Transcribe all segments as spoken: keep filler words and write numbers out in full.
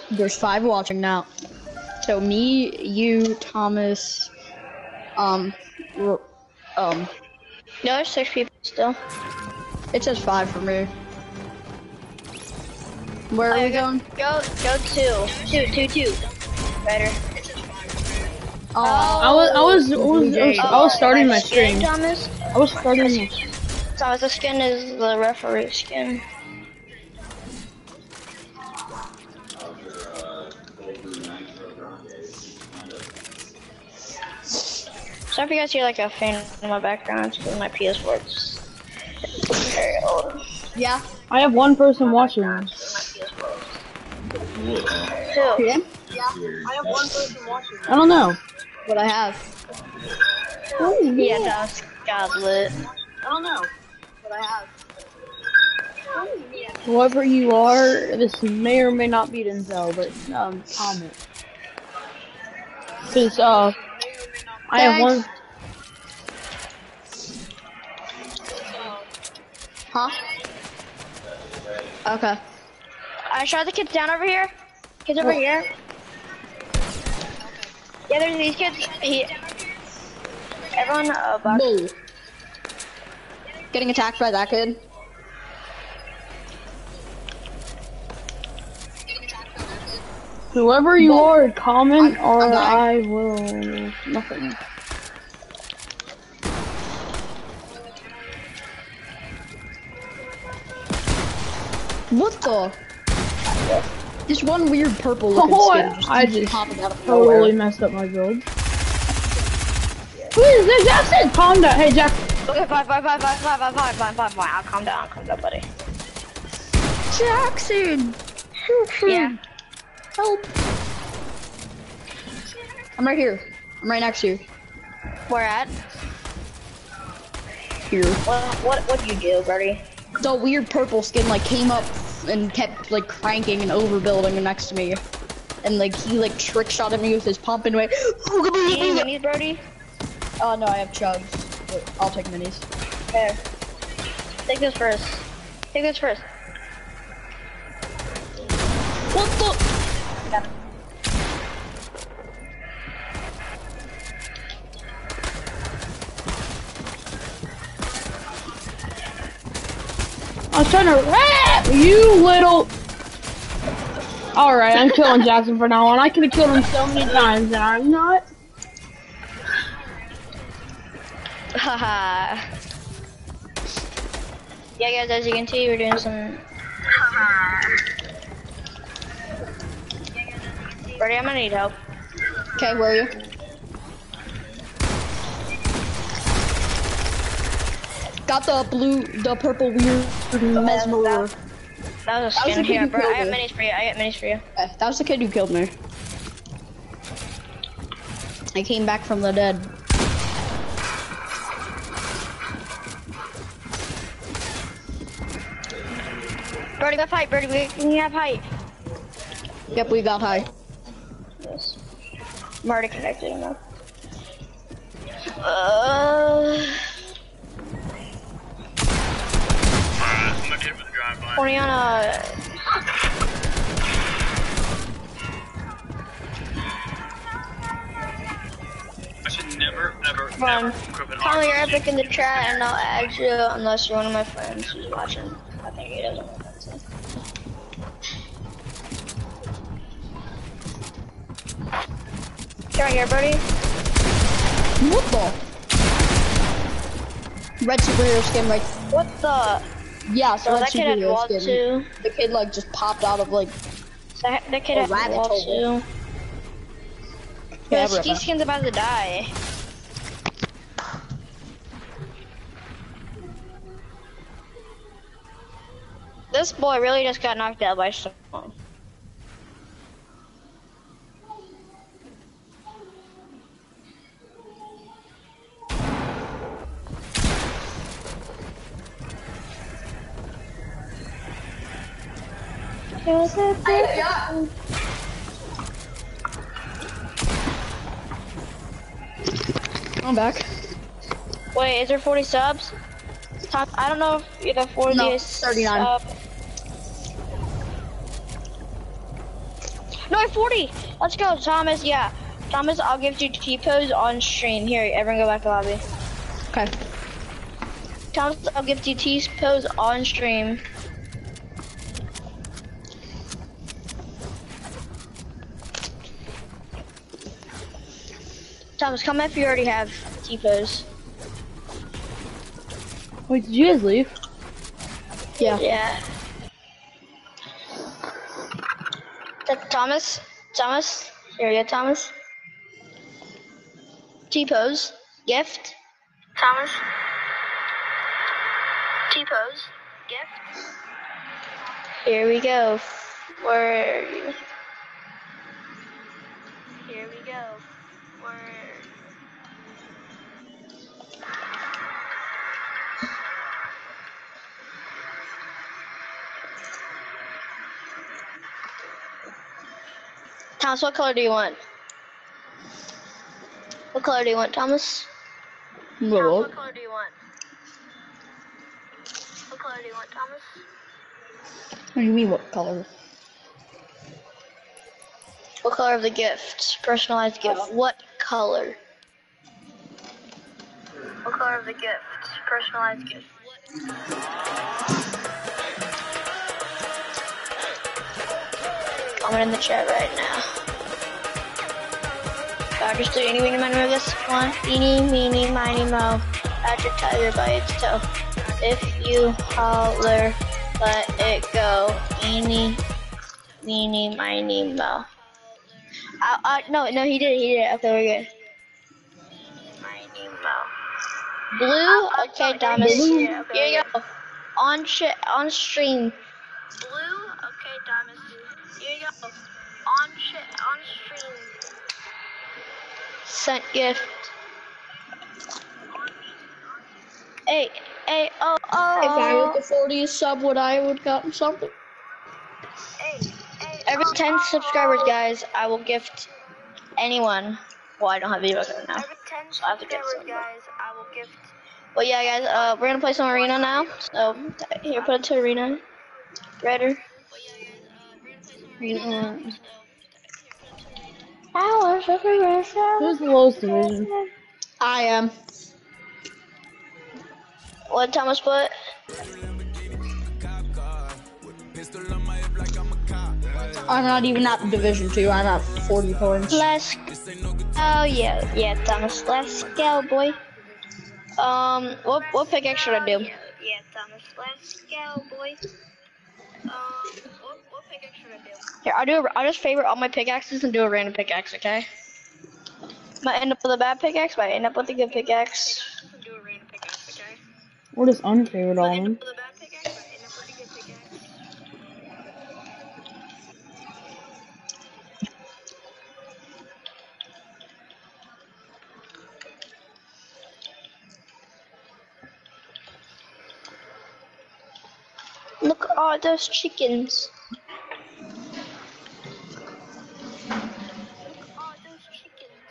There's five watching now. So me, you, Thomas, um, r- um, No, there's six people still. it says five for me. Where are Oh, we go, going? Go, go two, two, two, two. Better. Oh, I was, I was, I was, I was, I was starting my skin, stream. Thomas. I was starting my. Thomas, the skin is the referee skin. So if you guys hear like a fan in my background, it's because my P S four is very old. yeah. I have one person watching. Two. Yeah. I have one person watching. I don't know. What I have. Oh, yeah, that's God lit. I don't know. What I have. Whoever you are, this may or may not be Denzel, but um, comment. Cause uh, I have one. Huh? Okay. I shot the kids down over here. Kids over Oh. here. Yeah, there's these kids. He, everyone, uh, box. Bull. Getting attacked by that kid. Whoever you Bull. are, comment I'm- or I'm dying. I will nothing. What the? This one weird purple looking Oh, skin just I keeps just popping out of totally nowhere. messed up my build. Who is this Jackson? Calm down. Hey, Jackson. Okay, fine, fine, fine, fine, fine, fine, fine, fine, fine, fine. I'll calm down, I'll calm down, buddy. Jackson! Yeah. Help! I'm right here. I'm right next to you. Where at? Here. What, what, what'd you do, buddy? The weird purple skin like came up and kept like cranking and overbuilding next to me. And like he like trick shot at me with his pump and went. You need any minis, Brody? Oh no, I have chugs. But I'll take minis. Okay. Take this first. Take this first. What the? Yeah. I was trying to rap you little. All right, I'm killing Jackson for now on. I could have killed him so many times, and I'm not. Haha. Yeah, guys, as you can see, we're doing some. Brody, I'm gonna need help. Okay, where are you? Got the blue, the purple weird mesmer. That was a That was skin a here, good bro. I got kill, minis for you. I got minis for you. Okay, that was the kid who killed me. I came back from the dead. Brody, got height. Brody, we can have height. Yep, we got high. Yes. I'm already connected enough. Uh. Oriana. I should never, ever, Fun. ever equip an Call your R P G. epic in the chat and I'll add you unless you're one of my friends who's watching. I think he doesn't want that. So. Get right here, buddy. What the? Red superhero skin, like, What the? yeah, so Oh, red that kid had superhero wall skin. too. The kid, like, just popped out of, like, That, that kid A had rabbit wall hole. too. Yeah, Yeah, Ripper. Ski Skin's about to die. This boy really just got knocked out by someone. I'm back. Wait, is there forty subs? Top, I don't know if you have forty No, is thirty-nine. Sub. No, forty. Let's go, Thomas. Yeah, Thomas. I'll give you T-pose on stream. Here, everyone, go back to lobby. Okay. Thomas, I'll give you T-pose on stream. Thomas, come if you already have T-pose. Wait, did you guys leave? Yeah. Yeah. Th- Thomas, Thomas, here you go, Thomas. T-pose, gift. Thomas. T-pose, gift. Here we go. Where are you? Here we go. Where? Thomas, what color do you want? What color do you want, Thomas? Thomas, What? what color do you want? What color do you want, Thomas? What do you mean, what color? What color of the gift? Personalized gift. What color? What color of the gift? Personalized gift. Comment in the chat right now. Doctor Stu, any meeny miny mo, this one. Eeny, meeny, miny, mo. At your tiger by its toe. If you holler, let it go. Eeny, meeny, miny, mo. Uh, uh, no, no, he did it, he did it. Okay, we're good. Miny, mo. Blue? Okay, Thomas. Blue. Here you go. On, sh on stream. Blue? Okay, Thomas. Here you go. On shit, on stream. Sent gift. Hey, hey, oh, oh. If I was the fortieth sub, would I would gotten something? Hey, hey, every ten oh, subscribers, guys, I will gift anyone. Well, I don't have videos right now. Every ten so I have to gift guys, I will gift. But yeah, guys, uh, we're gonna play some arena now. So here, put it to arena. Redder. Arena. Hours of Who's the lowest division? I am. What Thomas put? I'm not even at Division two. I'm at forty points. Let's. Oh yeah, yeah, Thomas. Let's go, boy. Um, what what pickaxe should I do? Yeah, Thomas. Let's go, boy. Um, what what pickaxe should I do? Here, I'll do. A, I'll just favorite all my pickaxes and do a random pickaxe, okay? Might end up with a bad pickaxe. Might end up with a good pickaxe. Do a random pickaxe, okay? What is unfavorite all of them? With a bad pickaxe. Might end up with a good pickaxe. Look at all those chickens. Look at all those chickens.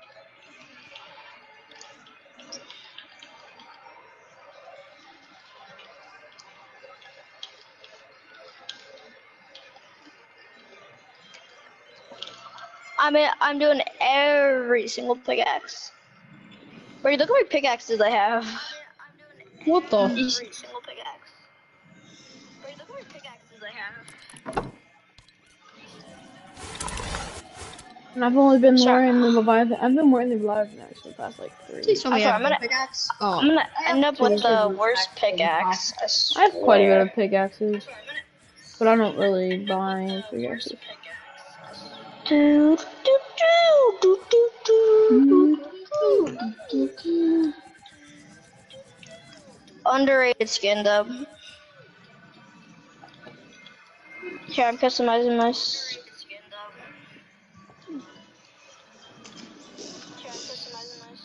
I mean, I'm doing every single pickaxe. Wait, look how many pickaxes I have. What the? Every single pickaxe. Wait, look how many pickaxes I have. And I've only been Sure. wearing the Leviathan. I've been wearing the Leviathan actually for the past like three. Please tell me I'm I have gonna- a pickaxe. Oh. I'm gonna end up with the worst pickaxe. I, I have quite a bit swear. of pickaxes, but I don't really buy any pickaxes. Do, do, do, do, do, do, do, do, do. Underrated skin though. Here, I'm customizing my skin though. Here, I'm customizing my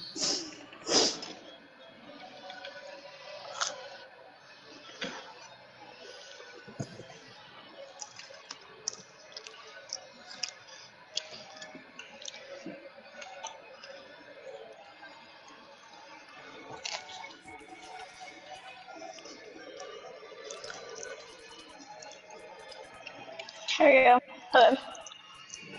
Here you go. Okay.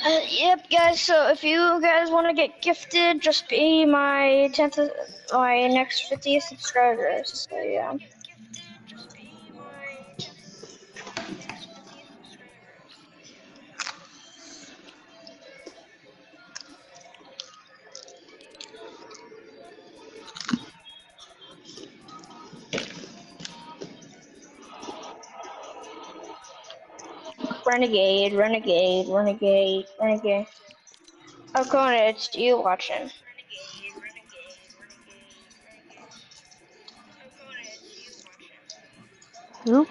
Uh, yep, guys. So if you guys want to get gifted, just be my tenth, my next fiftieth subscriber. So yeah. Renegade, renegade, renegade, renegade. Oh, Conan, it's you watching. Who?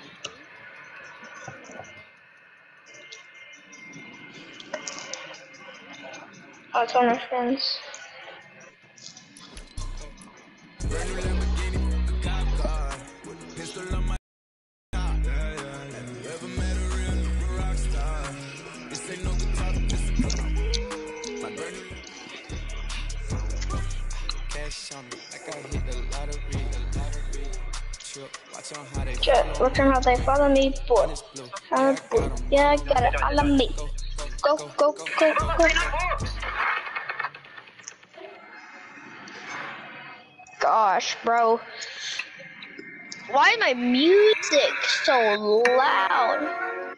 Oh, it's one of my friends. Watch on how they follow me, boy. Uh, yeah, I got it. Follow me. Go, go, go, go. Gosh, bro. Why is my music so loud?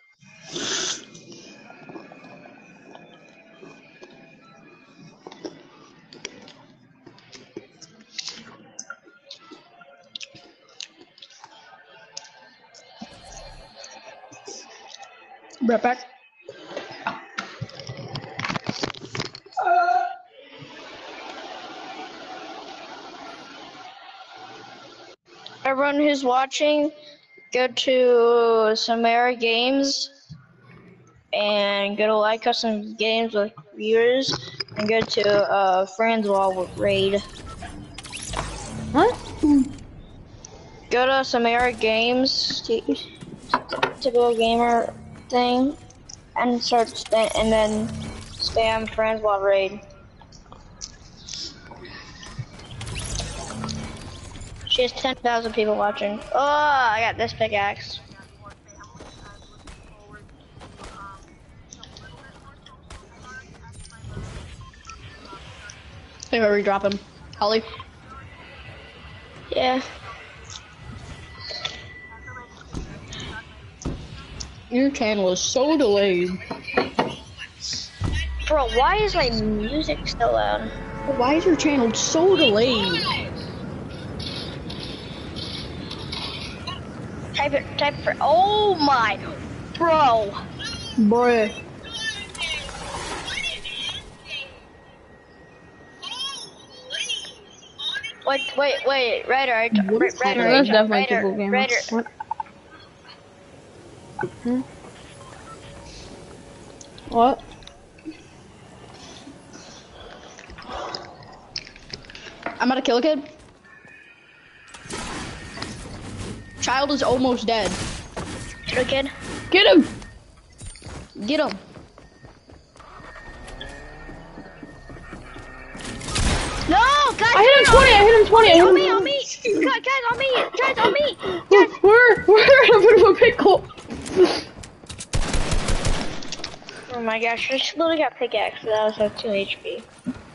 Right back. Everyone who's watching, go to Samara Games and go to Like Custom Games with viewers and go to uh, Friends Wall with Raid. What? Go to Samara Games, typical gamer thing, and start st and then spam Friends Wall Raid. She has ten thousand people watching. Oh, I got this pickaxe. Hey, where we drop him? Holly? Yeah. Your channel is so delayed. Bro, why is my music so loud? Why is your channel so delayed? Type it, type it for, oh my, bro. Bruh. Wait, wait, wait, Ryder, I What is Ryder, happening? That's Ryder, definitely Ryder, typical gamer. Ryder. What? Hmm? What? I'm about to kill a kid. Child is almost dead. Little kid. Get him! Get him. No, guys, I hit him twenty, I hit him twenty, I hit on him me, on me, guys, guys, on me, guys, on me, guys. We're, we're in a bit of a pickle. Oh my gosh, I just literally got pickaxe, so that was like two H P.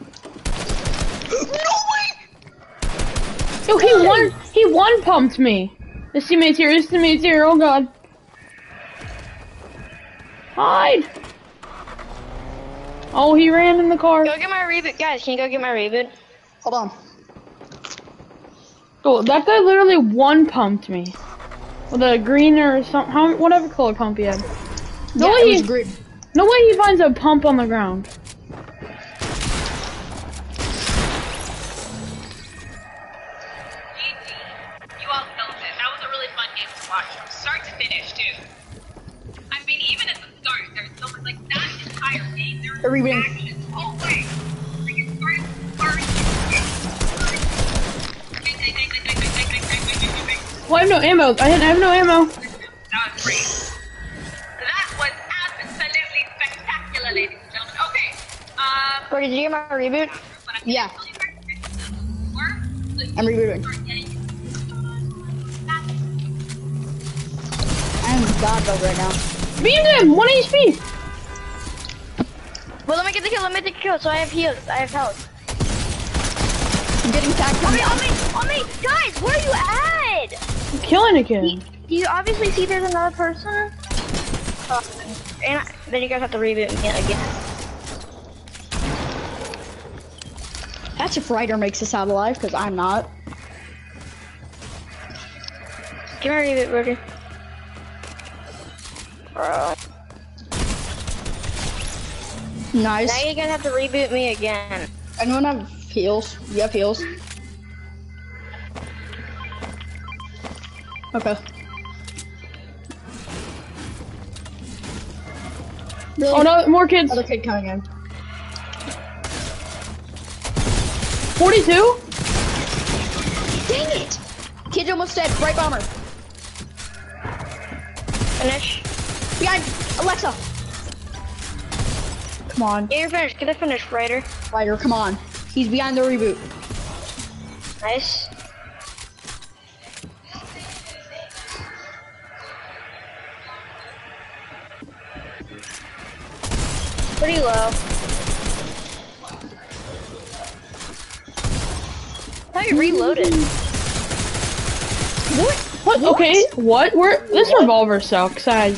Yo, he one, he one pumped me. His teammate's here, his teammate's here, oh god. Hide! Oh, he ran in the car. Go get my reboot, guys, can you go get my reboot? Hold on. Oh, that guy literally one pumped me. With a green or some, how, whatever color pump he had. No Yeah, way it was he, green. no way he finds a pump on the ground. You all felt it. That was a really fun game to watch from start to finish, too. I mean, even at the start, there's so much, like, that entire game, there Are we were winning? actions all the way. Like, it started first. Bang, bang, bang, bang, bang, bang, bang, bang, bang, bang, bang, bang. Well, I have no ammo. I didn't I have no ammo. That was great. That was absolutely spectacular, ladies and gentlemen. Okay, um, Or did you get my reboot? what I'm Yeah. gonna tell you first is before, so you I'm rebooting. start getting I'm god mode right now. Beamed him! one H P! Well, let me get the kill. Let me get the kill. So I have heals. I have health. I'm getting tagged. On me! On me! On me! Guys, where are you at? I'm killing a kid. Do you obviously see there's another person? Uh, and I, then you guys have to reboot me again. That's if Ryder makes us out alive, because I'm not. Give me a reboot, Roger. Bro. Nice. Now you guys have to reboot me again. Anyone have heals? You have heals? Okay. Really? Oh no, more kids. Another kid coming in. forty-two? Dang it! Kid's almost dead. Right bomber. Finish. Behind Alexa. Come on, Yeah, you're finished. Get it finished, Ryder. Ryder. Come on. He's behind the reboot. Nice. Pretty low. I thought you reloaded. What? What? Okay, what? Where? This revolver sucks. I.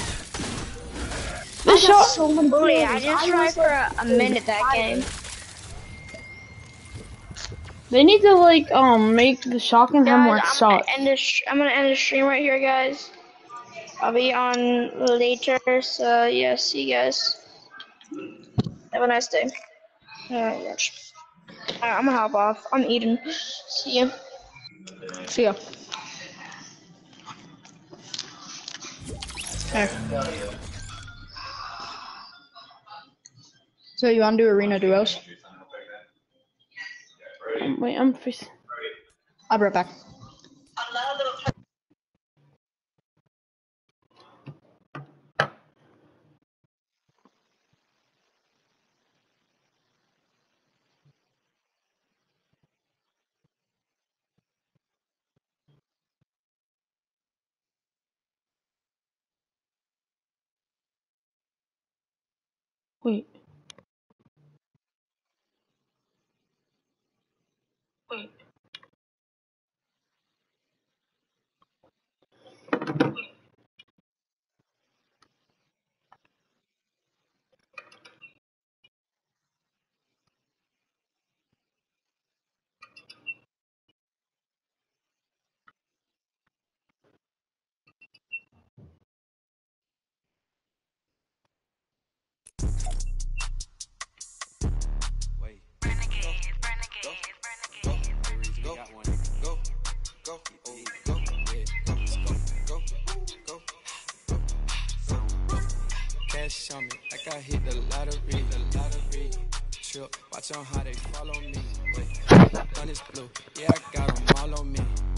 I This got shot. so many Oh yeah, I kills. just I tried was for a, a minute that game. They need to like um make the shotgun have more Guys, I'm gonna shots. end this. I'm gonna end the stream right here, guys. I'll be on later. So yeah, see you guys. Have a nice day. Alright, watch. Alright, I'm gonna hop off. I'm eating. See ya. See ya. Okay. So you want to do arena duos? Um, Wait, I'm. Face- I'll be right back. Wait. Wait. Cash on me, like I hit the lottery, the lottery. Trip, watch on how they follow me. Wait, gun is blue, yeah, I got them all on me.